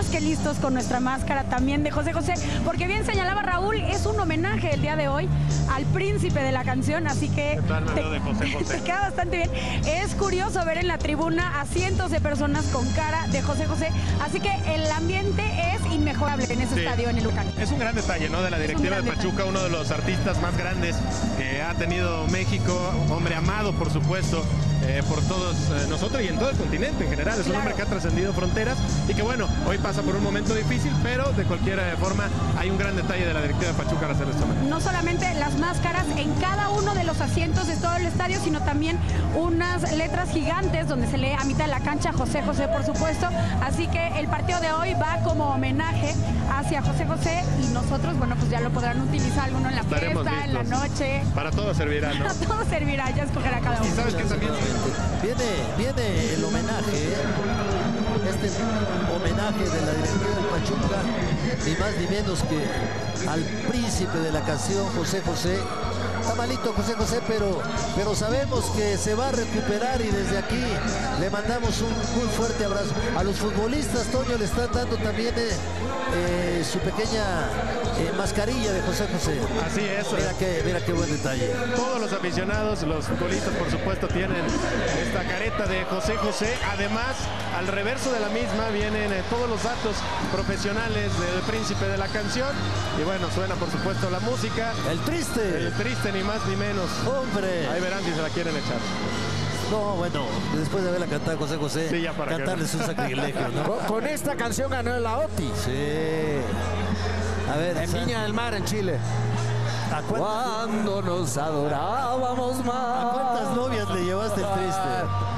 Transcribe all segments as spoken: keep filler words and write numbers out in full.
que listos con nuestra máscara también de José José, porque bien señalaba Raúl, es un homenaje el día de hoy al príncipe de la canción, así que te, de José José. te queda bastante bien. Es curioso ver en la tribuna a cientos de personas con cara de José José, así que el ambiente es inmejorable en ese sí. estadio en el Lucan. Es un gran detalle, ¿no? De la directiva de Pachuca, detalle. Uno de los artistas más grandes que ha tenido México, hombre amado, por supuesto, eh, por todos eh, nosotros y en todo el continente en general. Es claro. un hombre que ha trascendido fronteras y que, bueno, hoy pasa por un momento difícil, pero de cualquier eh, forma hay un gran detalle de la directiva de Pachuca al hacer esto. No solamente las máscaras en cada uno de los asientos de todo el estadio, sino también unas letras gigantes donde se lee a mitad de la cancha José José, por supuesto. Así que el partido de hoy va como homenaje hacia José José y nosotros, bueno, pues ya lo podrán utilizar alguno en la Estaremos fiesta, listos. en la noche. Para todo servirá, ¿no? Para todo servirá, ya escogerá cada uno. Y sabes que también viene, viene el homenaje, este homenaje de la directiva del Pachuca, ni más ni menos que al príncipe de la canción, José José. Está malito José José, pero, pero sabemos que se va a recuperar y desde aquí le mandamos un muy fuerte abrazo. A los futbolistas, Toño, le están dando también eh, eh, su pequeña eh, mascarilla de José José. Así es. Mira qué, mira qué buen detalle. Todos los aficionados, los futbolistas, por supuesto, tienen esta careta de José José. Además, al reverso de la misma vienen eh, todos los datos profesionales del príncipe de la canción. Y bueno, suena, por supuesto, la música. El triste. El triste, ni más ni menos. Hombre. Ahí verán si se la quieren echar. No, bueno, después de haberla cantado José José, sí, ya para cantarles un sacrilegio, ¿no? Con, con esta canción ganó la OTI. Sí. A ver, en San... Viña del Mar, en Chile. ¿A cuando nos adorábamos más? ¿A cuántas novias le llevaste el triste?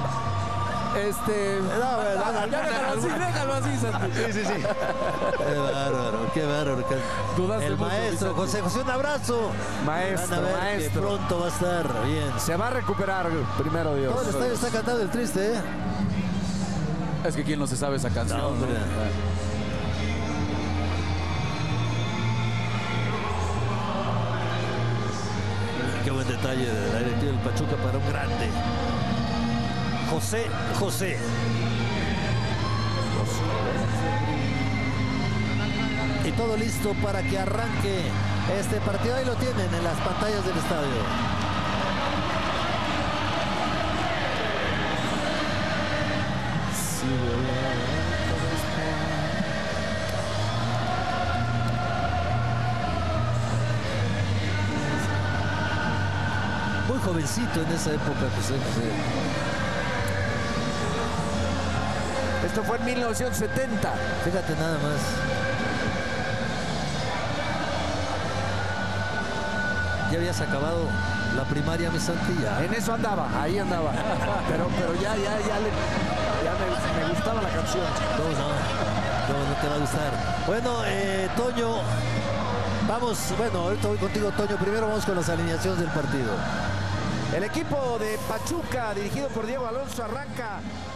Este... No, bueno, no, no, ya déjalo así, déjalo así, Santi. Sí, sí, sí. Qué bárbaro, qué bárbaro. Dudaste el mucho, maestro José José, un abrazo. Maestro, Van a ver maestro. Que pronto va a estar bien. Se va a recuperar, primero Dios. Todo el estadio está cantando el triste, ¿eh? Es que quién no se sabe esa canción. No, no, no. Qué buen detalle de la directiva del Pachuca para un grande. José José. Y todo listo para que arranque este partido. Ahí lo tienen en las pantallas del estadio. Muy jovencito en esa época, José José. Esto fue en mil novecientos setenta. Fíjate nada más. Ya habías acabado la primaria, mi Santilla. En eso andaba, ahí andaba. Pero, pero ya, ya, ya, le, ya me, me gustaba la canción. No, no, no, no te va a gustar. Bueno, eh, Toño, vamos, bueno, ahorita voy contigo, Toño. Primero vamos con las alineaciones del partido. El equipo de Pachuca, dirigido por Diego Alonso, arranca